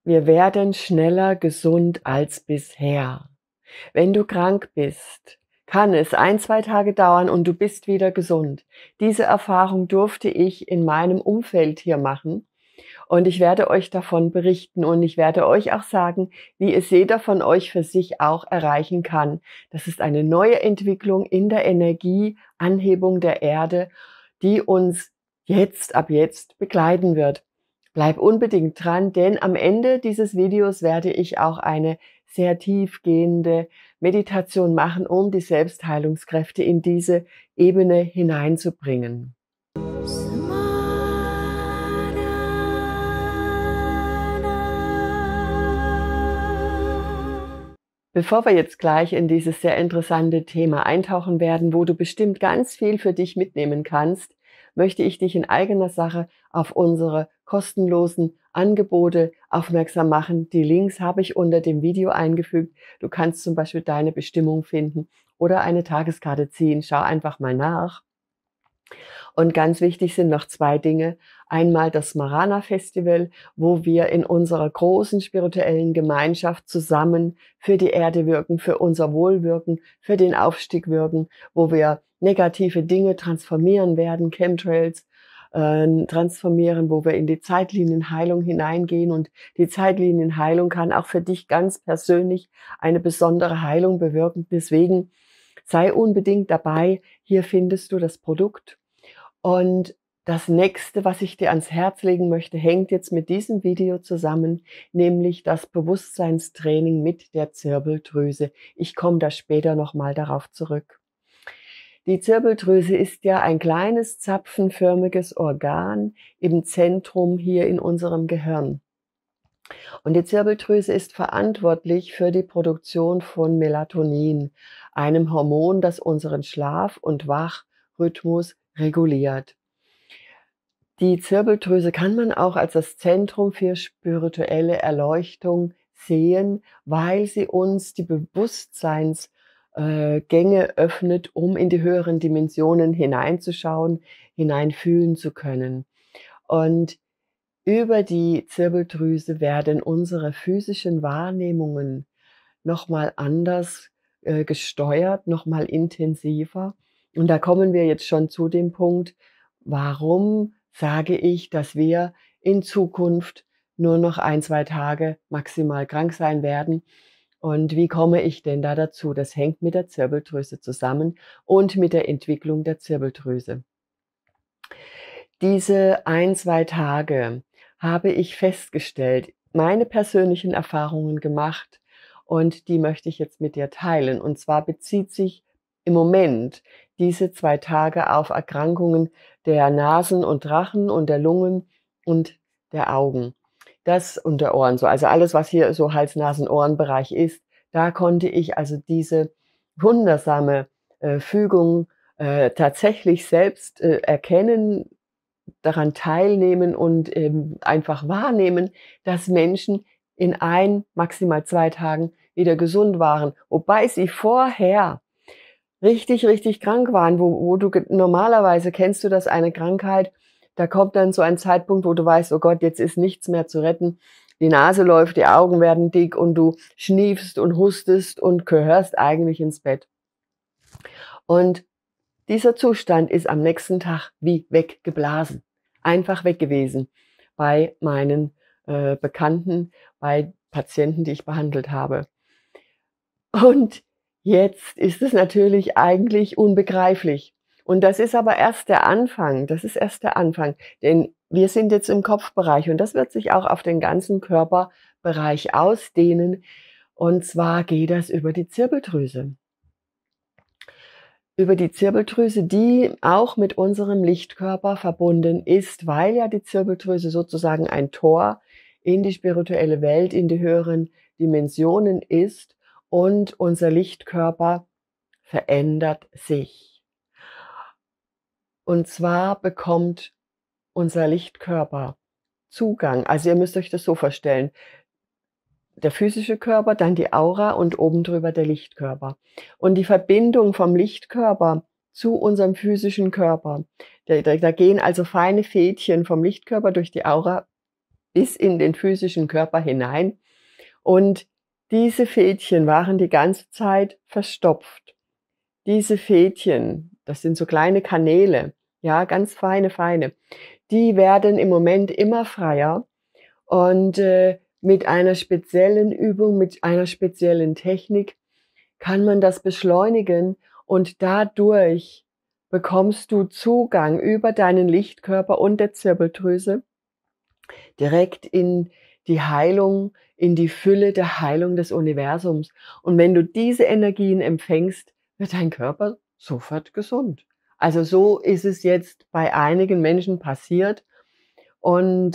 Wir werden schneller gesund als bisher. Wenn du krank bist, kann es 1, 2 Tage dauern und du bist wieder gesund. Diese Erfahrung durfte ich in meinem Umfeld hier machen und ich werde euch davon berichten und ich werde euch auch sagen, wie es jeder von euch für sich auch erreichen kann. Das ist eine neue Entwicklung in der Energieanhebung der Erde, die uns ab jetzt begleiten wird. Bleib unbedingt dran, denn am Ende dieses Videos werde ich auch eine sehr tiefgehende Meditation machen, um die Selbstheilungskräfte in diese Ebene hineinzubringen. Bevor wir jetzt gleich in dieses sehr interessante Thema eintauchen werden, wo du bestimmt ganz viel für dich mitnehmen kannst, möchte ich dich in eigener Sache auf unsere kostenlosen Angebote aufmerksam machen. Die Links habe ich unter dem Video eingefügt. Du kannst zum Beispiel deine Bestimmung finden oder eine Tageskarte ziehen. Schau einfach mal nach. Und ganz wichtig sind noch 2 Dinge. Einmal das Smarana Festival, wo wir in unserer großen spirituellen Gemeinschaft zusammen für die Erde wirken, für unser Wohlwirken, für den Aufstieg wirken, wo wir negative Dinge transformieren werden, Chemtrails transformieren, wo wir in die Zeitlinienheilung hineingehen. Und die Zeitlinienheilung kann auch für dich ganz persönlich eine besondere Heilung bewirken. Deswegen sei unbedingt dabei. Hier findest du das Produkt. Und das nächste, was ich dir ans Herz legen möchte, hängt jetzt mit diesem Video zusammen, nämlich das Bewusstseinstraining mit der Zirbeldrüse. Ich komme da später nochmal darauf zurück. Die Zirbeldrüse ist ja ein kleines zapfenförmiges Organ im Zentrum hier in unserem Gehirn. Und die Zirbeldrüse ist verantwortlich für die Produktion von Melatonin, einem Hormon, das unseren Schlaf- und Wachrhythmus reguliert. Die Zirbeldrüse kann man auch als das Zentrum für spirituelle Erleuchtung sehen, weil sie uns die Bewusstseinsgänge öffnet, um in die höheren Dimensionen hineinzuschauen, hineinfühlen zu können. Und über die Zirbeldrüse werden unsere physischen Wahrnehmungen nochmal anders gesteuert, nochmal intensiver. Und da kommen wir jetzt schon zu dem Punkt, warum sage ich, dass wir in Zukunft nur noch 1, 2 Tage maximal krank sein werden. Und wie komme ich denn da dazu? Das hängt mit der Zirbeldrüse zusammen und mit der Entwicklung der Zirbeldrüse. Diese 1, 2 Tage habe ich festgestellt, meine persönlichen Erfahrungen gemacht und die möchte ich jetzt mit dir teilen. Und zwar bezieht sich im Moment diese 2 Tage auf Erkrankungen der Nasen und Rachen und der Lungen und der Augen. Das und der Ohren so. Also alles, was hier so Hals-Nasen-Ohren-Bereich ist, da konnte ich also diese wundersame Fügung tatsächlich selbst erkennen, daran teilnehmen und einfach wahrnehmen, dass Menschen in 1, maximal 2 Tagen wieder gesund waren, wobei sie vorher richtig, richtig krank waren, wo du normalerweise kennst du das, eine Krankheit, da kommt dann so ein Zeitpunkt, wo du weißt, oh Gott, jetzt ist nichts mehr zu retten. Die Nase läuft, die Augen werden dick und du schniefst und hustest und gehörst eigentlich ins Bett. Und dieser Zustand ist am nächsten Tag wie weggeblasen, einfach weg gewesen bei meinen Bekannten, bei Patienten, die ich behandelt habe. Und jetzt ist es natürlich eigentlich unbegreiflich. Und das ist aber erst der Anfang, das ist erst der Anfang, denn wir sind jetzt im Kopfbereich und das wird sich auch auf den ganzen Körperbereich ausdehnen. Und zwar geht das über die Zirbeldrüse. Über die Zirbeldrüse, die auch mit unserem Lichtkörper verbunden ist, weil ja die Zirbeldrüse sozusagen ein Tor in die spirituelle Welt, in die höheren Dimensionen ist und unser Lichtkörper verändert sich. Und zwar bekommt unser Lichtkörper Zugang, also ihr müsst euch das so vorstellen, der physische Körper, dann die Aura und oben drüber der Lichtkörper. Und die Verbindung vom Lichtkörper zu unserem physischen Körper, da gehen also feine Fädchen vom Lichtkörper durch die Aura bis in den physischen Körper hinein. Und diese Fädchen waren die ganze Zeit verstopft. Diese Fädchen, das sind so kleine Kanäle, ja, ganz feine, die werden im Moment immer freier und, mit einer speziellen Übung, mit einer speziellen Technik kann man das beschleunigen und dadurch bekommst du Zugang über deinen Lichtkörper und der Zirbeldrüse direkt in die Heilung, in die Fülle der Heilung des Universums. Und wenn du diese Energien empfängst, wird dein Körper sofort gesund. Also so ist es jetzt bei einigen Menschen passiert und,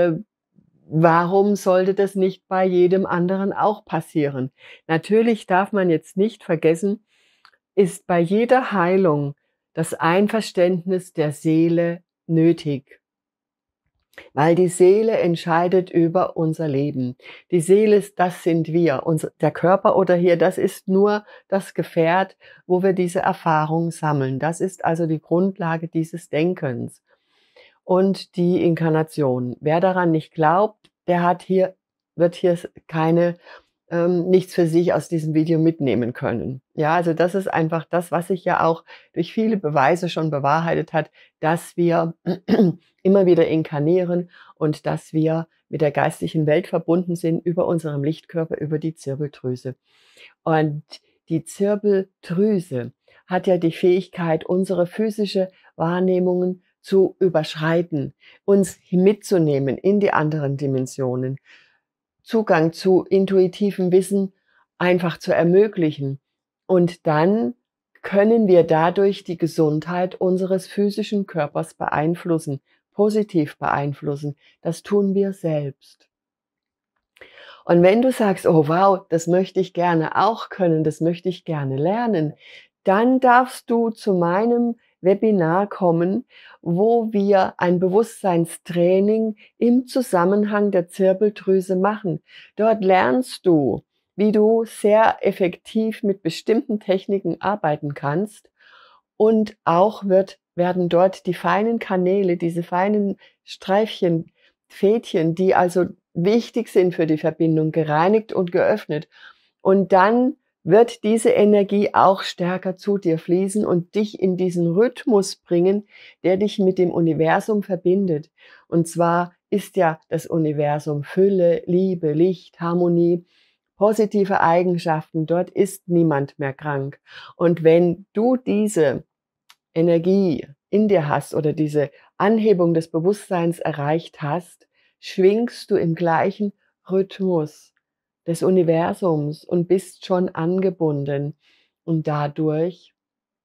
warum sollte das nicht bei jedem anderen auch passieren? Natürlich darf man jetzt nicht vergessen, ist bei jeder Heilung das Einverständnis der Seele nötig. Weil die Seele entscheidet über unser Leben. Die Seele ist, das sind wir. Der Körper oder hier, das ist nur das Gefährt, wo wir diese Erfahrung sammeln. Das ist also die Grundlage dieses Denkens. Und die Inkarnation. Wer daran nicht glaubt, wird hier keine nichts für sich aus diesem Video mitnehmen können. Ja, also das ist einfach das, was sich ja auch durch viele Beweise schon bewahrheitet hat, dass wir immer wieder inkarnieren und dass wir mit der geistigen Welt verbunden sind über unserem Lichtkörper, über die Zirbeldrüse. Und die Zirbeldrüse hat ja die Fähigkeit, unsere physische Wahrnehmungen zu überschreiten, uns mitzunehmen in die anderen Dimensionen. Zugang zu intuitivem Wissen einfach zu ermöglichen. Und dann können wir dadurch die Gesundheit unseres physischen Körpers beeinflussen, positiv beeinflussen. Das tun wir selbst. Und wenn du sagst, oh wow, das möchte ich gerne auch können, das möchte ich gerne lernen, dann darfst du zu meinem Webinar kommen, wo wir ein Bewusstseinstraining im Zusammenhang der Zirbeldrüse machen. Dort lernst du, wie du sehr effektiv mit bestimmten Techniken arbeiten kannst und auch werden dort die feinen Kanäle, diese feinen Streifchen, Fädchen, die also wichtig sind für die Verbindung, gereinigt und geöffnet. Und dann wird diese Energie auch stärker zu dir fließen und dich in diesen Rhythmus bringen, der dich mit dem Universum verbindet. Und zwar ist ja das Universum Fülle, Liebe, Licht, Harmonie, positive Eigenschaften. Dort ist niemand mehr krank. Und wenn du diese Energie in dir hast oder diese Anhebung des Bewusstseins erreicht hast, schwingst du im gleichen Rhythmus des Universums und bist schon angebunden. Und dadurch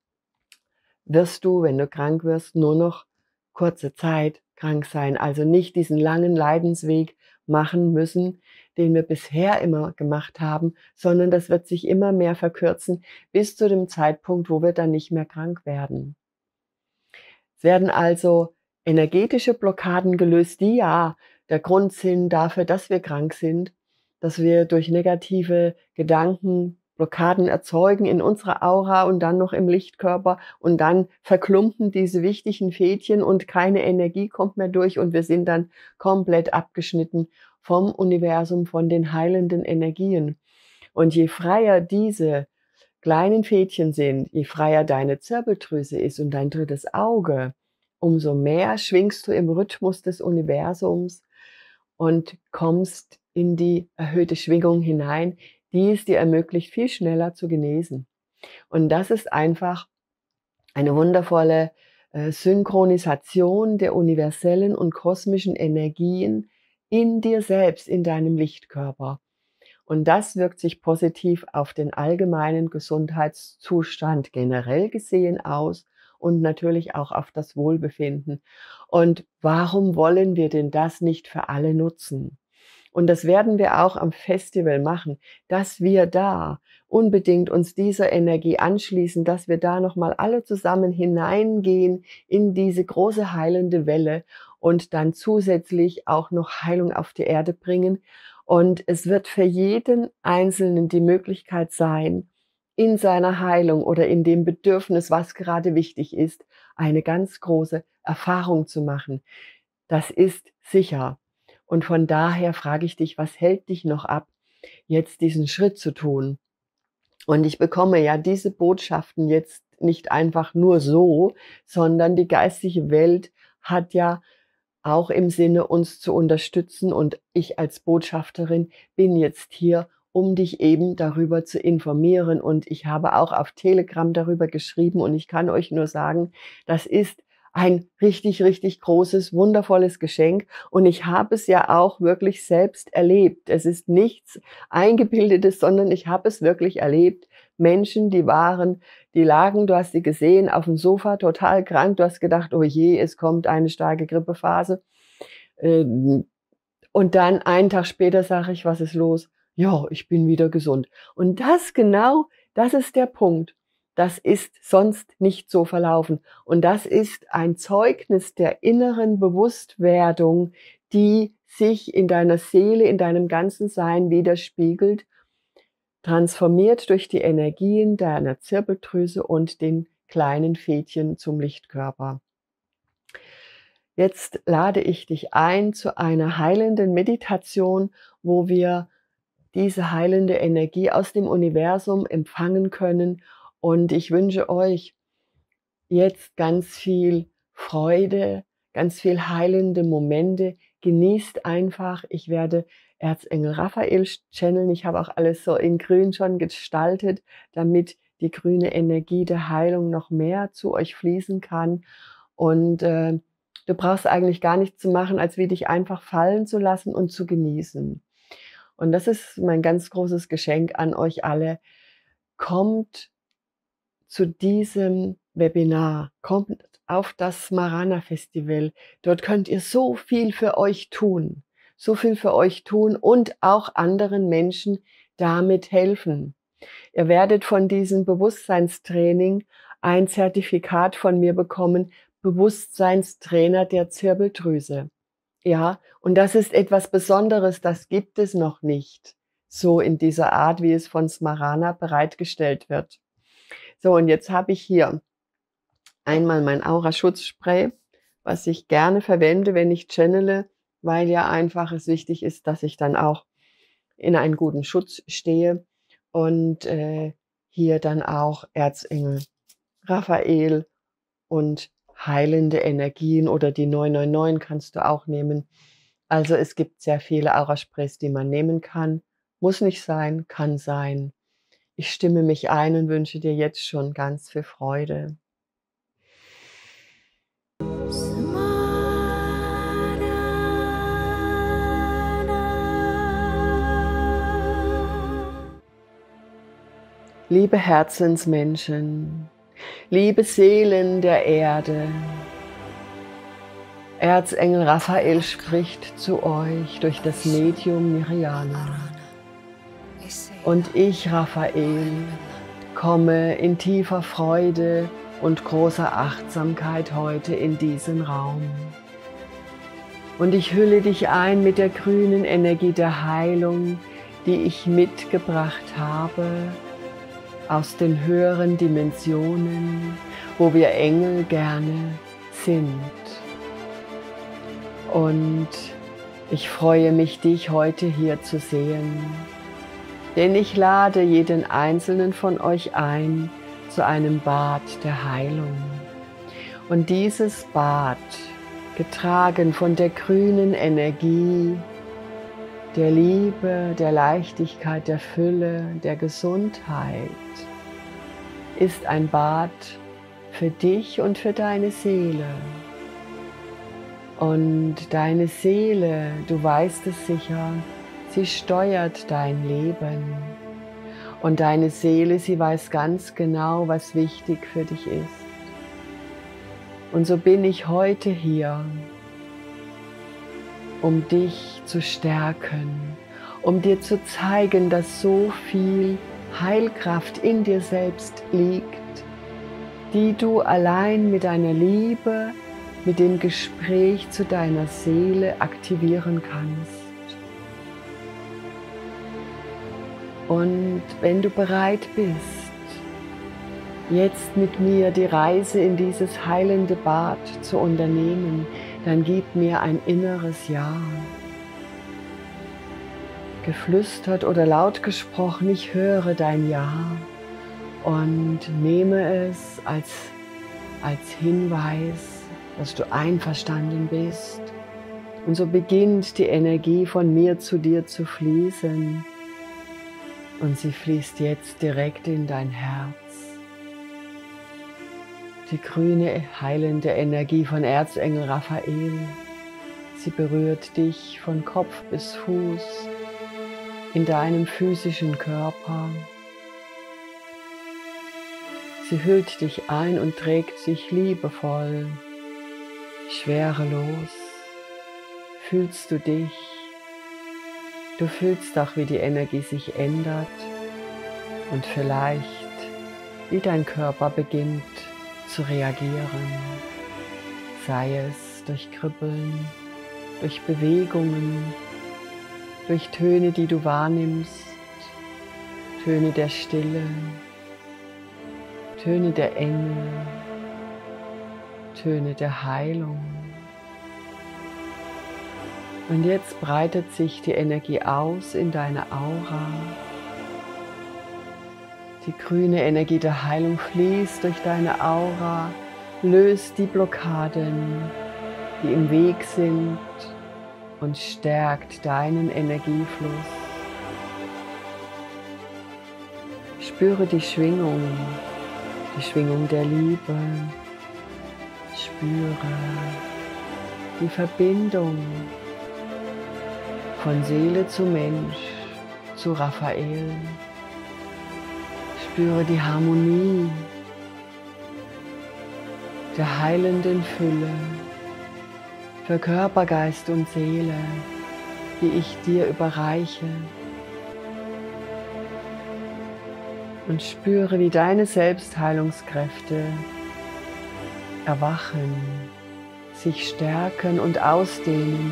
wirst du, wenn du krank wirst, nur noch kurze Zeit krank sein. Also nicht diesen langen Leidensweg machen müssen, den wir bisher immer gemacht haben, sondern das wird sich immer mehr verkürzen bis zu dem Zeitpunkt, wo wir dann nicht mehr krank werden. Es werden also energetische Blockaden gelöst, die ja der Grund sind dafür, dass wir krank sind, dass wir durch negative Gedanken Blockaden erzeugen in unserer Aura und dann noch im Lichtkörper und dann verklumpen diese wichtigen Fädchen und keine Energie kommt mehr durch und wir sind dann komplett abgeschnitten vom Universum, von den heilenden Energien. Und je freier diese kleinen Fädchen sind, je freier deine Zirbeldrüse ist und dein drittes Auge, umso mehr schwingst du im Rhythmus des Universums und kommst in die erhöhte Schwingung hinein, die es dir ermöglicht, viel schneller zu genesen. Und das ist einfach eine wundervolle Synchronisation der universellen und kosmischen Energien in dir selbst, in deinem Lichtkörper. Und das wirkt sich positiv auf den allgemeinen Gesundheitszustand generell gesehen aus und natürlich auch auf das Wohlbefinden. Und warum wollen wir denn das nicht für alle nutzen? Und das werden wir auch am Festival machen, dass wir da unbedingt uns dieser Energie anschließen, dass wir da nochmal alle zusammen hineingehen in diese große heilende Welle und dann zusätzlich auch noch Heilung auf die Erde bringen. Und es wird für jeden Einzelnen die Möglichkeit sein, in seiner Heilung oder in dem Bedürfnis, was gerade wichtig ist, eine ganz große Erfahrung zu machen. Das ist sicher. Und von daher frage ich dich, was hält dich noch ab, jetzt diesen Schritt zu tun? Und ich bekomme ja diese Botschaften jetzt nicht einfach nur so, sondern die geistige Welt hat ja auch im Sinne, uns zu unterstützen. Und ich als Botschafterin bin jetzt hier, um dich eben darüber zu informieren. Und ich habe auch auf Telegram darüber geschrieben und ich kann euch nur sagen, das ist ein richtig, richtig großes, wundervolles Geschenk. Und ich habe es ja auch wirklich selbst erlebt. Es ist nichts Eingebildetes, sondern ich habe es wirklich erlebt. Menschen, die lagen, du hast sie gesehen, auf dem Sofa, total krank. Du hast gedacht, oh je, es kommt eine starke Grippephase. Und dann einen Tag später sage ich, was ist los? Ja, ich bin wieder gesund. Und das genau, das ist der Punkt. Das ist sonst nicht so verlaufen. Und das ist ein Zeugnis der inneren Bewusstwerdung, die sich in deiner Seele, in deinem ganzen Sein widerspiegelt, transformiert durch die Energien deiner Zirbeldrüse und den kleinen Fädchen zum Lichtkörper. Jetzt lade ich dich ein zu einer heilenden Meditation, wo wir diese heilende Energie aus dem Universum empfangen können. Und ich wünsche euch jetzt ganz viel Freude, ganz viel heilende Momente. Genießt einfach. Ich werde Erzengel Raphael channeln. Ich habe auch alles so in grün schon gestaltet, damit die grüne Energie der Heilung noch mehr zu euch fließen kann. Und du brauchst eigentlich gar nichts zu machen, als wie dich einfach fallen zu lassen und zu genießen. Und das ist mein ganz großes Geschenk an euch alle. Kommt zu diesem Webinar, kommt auf das Smarana Festival. Dort könnt ihr so viel für euch tun. So viel für euch tun und auch anderen Menschen damit helfen. Ihr werdet von diesem Bewusstseinstraining ein Zertifikat von mir bekommen, Bewusstseinstrainer der Zirbeldrüse. Ja, und das ist etwas Besonderes, das gibt es noch nicht, so in dieser Art, wie es von Smarana bereitgestellt wird. So, und jetzt habe ich hier einmal mein Aura-Schutzspray, was ich gerne verwende, wenn ich channele, weil ja einfach es wichtig ist, dass ich dann auch in einen guten Schutz stehe. Und hier dann auch Erzengel Raphael und heilende Energien oder die 999 kannst du auch nehmen. Also es gibt sehr viele Aura-Sprays, die man nehmen kann. Muss nicht sein, kann sein. Ich stimme mich ein und wünsche dir jetzt schon ganz viel Freude. Liebe Herzensmenschen, liebe Seelen der Erde, Erzengel Raphael spricht zu euch durch das Medium Miriana. Und ich, Raphael, komme in tiefer Freude und großer Achtsamkeit heute in diesen Raum. Und ich hülle dich ein mit der grünen Energie der Heilung, die ich mitgebracht habe aus den höheren Dimensionen, wo wir Engel gerne sind. Und ich freue mich, dich heute hier zu sehen, denn ich lade jeden einzelnen von euch ein zu einem Bad der Heilung. Und dieses Bad, getragen von der grünen Energie, der Liebe, der Leichtigkeit, der Fülle, der Gesundheit, ist ein Bad für dich und für deine Seele. Und deine Seele, du weißt es sicher, sie steuert dein Leben. Und deine Seele, sie weiß ganz genau, was wichtig für dich ist. Und so bin ich heute hier, um dich zu stärken, um dir zu zeigen, dass so viel Heilkraft in dir selbst liegt, die du allein mit deiner Liebe, mit dem Gespräch zu deiner Seele aktivieren kannst. Und wenn du bereit bist, jetzt mit mir die Reise in dieses heilende Bad zu unternehmen, dann gib mir ein inneres Ja. geflüstert oder laut gesprochen, ich höre dein Ja und nehme es als Hinweis, dass du einverstanden bist. Und so beginnt die Energie von mir zu dir zu fließen. Und sie fließt jetzt direkt in dein Herz. Die grüne, heilende Energie von Erzengel Raphael. Sie berührt dich von Kopf bis Fuß in deinem physischen Körper. Sie hüllt dich ein und trägt dich liebevoll, schwerelos. Fühlst du dich? Du fühlst auch, wie die Energie sich ändert und vielleicht, wie dein Körper beginnt zu reagieren. Sei es durch Kribbeln, durch Bewegungen, durch Töne, die du wahrnimmst, Töne der Stille, Töne der Engel, Töne der Heilung. Und jetzt breitet sich die Energie aus in deine Aura. Die grüne Energie der Heilung fließt durch deine Aura, löst die Blockaden, die im Weg sind und stärkt deinen Energiefluss. Spüre die Schwingung der Liebe. Spüre die Verbindung von Seele zu Mensch, zu Raphael. Spüre die Harmonie der heilenden Fülle für Körper, Geist und Seele, die ich dir überreiche. Und spüre, wie deine Selbstheilungskräfte erwachen, sich stärken und ausdehnen.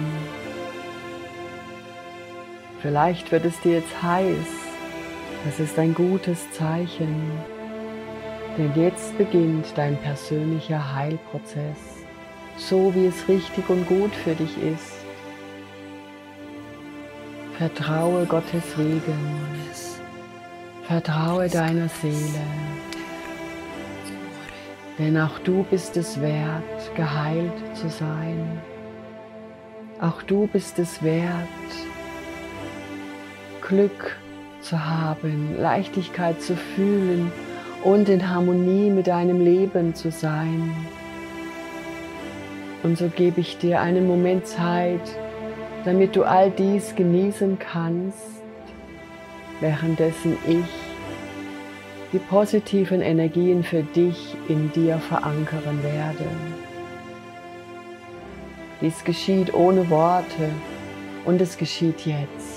Vielleicht wird es dir jetzt heiß. Das ist ein gutes Zeichen. Denn jetzt beginnt dein persönlicher Heilprozess, so wie es richtig und gut für dich ist. Vertraue Gottes Wegen. Vertraue deiner Seele. Denn auch du bist es wert, geheilt zu sein. Auch du bist es wert, Glück zu haben, Leichtigkeit zu fühlen und in Harmonie mit deinem Leben zu sein. Und so gebe ich dir einen Moment Zeit, damit du all dies genießen kannst, währenddessen ich die positiven Energien für dich in dir verankern werde. Dies geschieht ohne Worte und es geschieht jetzt.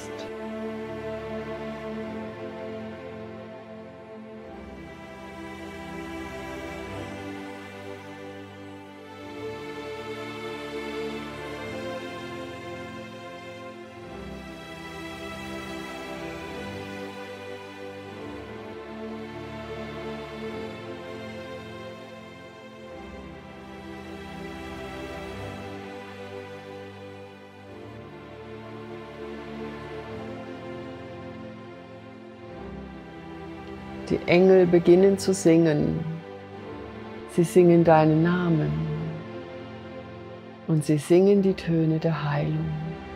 Die Engel beginnen zu singen. Sie singen deinen Namen und sie singen die Töne der Heilung.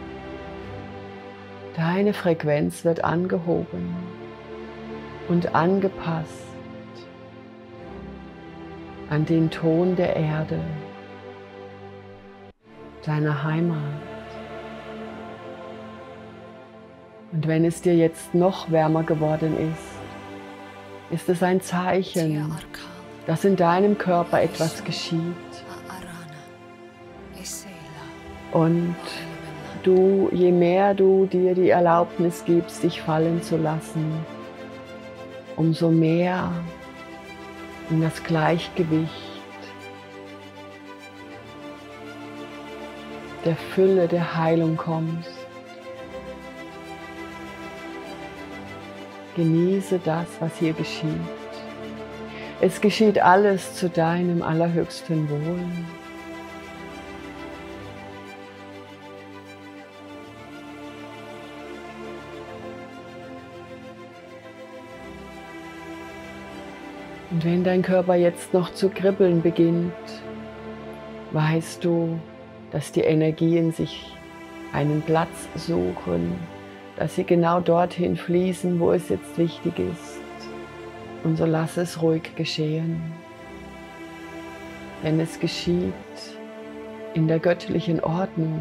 Deine Frequenz wird angehoben und angepasst an den Ton der Erde, deiner Heimat. Und wenn es dir jetzt noch wärmer geworden ist es ein Zeichen, dass in deinem Körper etwas geschieht. Und du, je mehr du dir die Erlaubnis gibst, dich fallen zu lassen, umso mehr in das Gleichgewicht der Fülle der Heilung kommst. Genieße das, was hier geschieht. Es geschieht alles zu deinem allerhöchsten Wohl. Und wenn dein Körper jetzt noch zu kribbeln beginnt, weißt du, dass die Energien sich einen Platz suchen, dass sie genau dorthin fließen, wo es jetzt wichtig ist. Und so lass es ruhig geschehen. Denn es geschieht in der göttlichen Ordnung.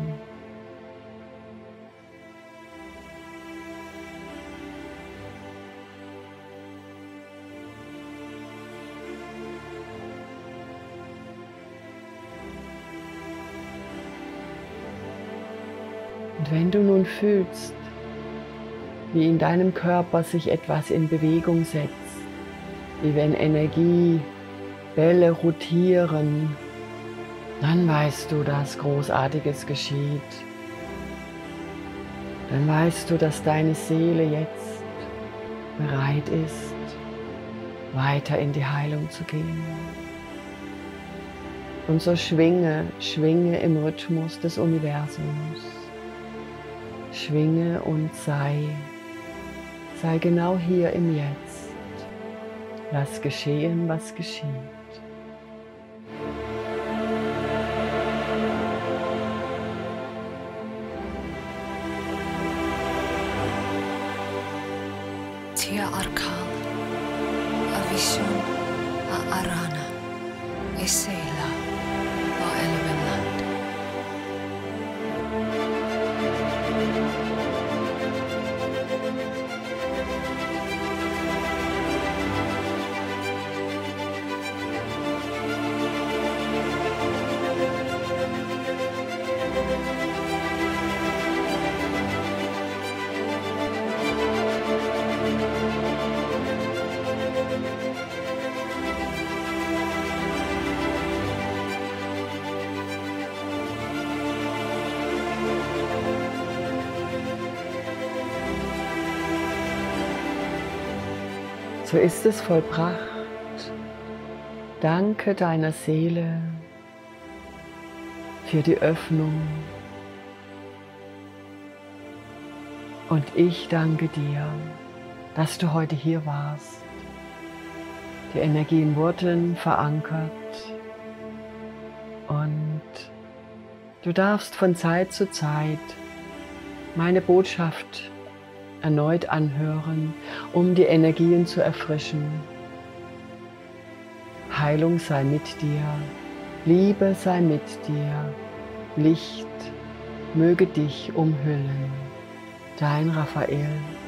Und wenn du nun fühlst, wie in deinem Körper sich etwas in Bewegung setzt, wie wenn Energiebälle rotieren, dann weißt du, dass Großartiges geschieht. Dann weißt du, dass deine Seele jetzt bereit ist, weiter in die Heilung zu gehen. Und so schwinge im Rhythmus des Universums. Schwinge und sei genau hier im Jetzt. Lass geschehen, was geschieht. Tia Arkal, Avishun, Arana, Esela, Elevenland. So ist es vollbracht. Danke deiner Seele für die Öffnung. Und ich danke dir, dass du heute hier warst. Die Energien wurden verankert und du darfst von Zeit zu Zeit meine Botschaft erneut anhören, um die Energien zu erfrischen. Heilung sei mit dir, Liebe sei mit dir, Licht möge dich umhüllen. Dein Raphael.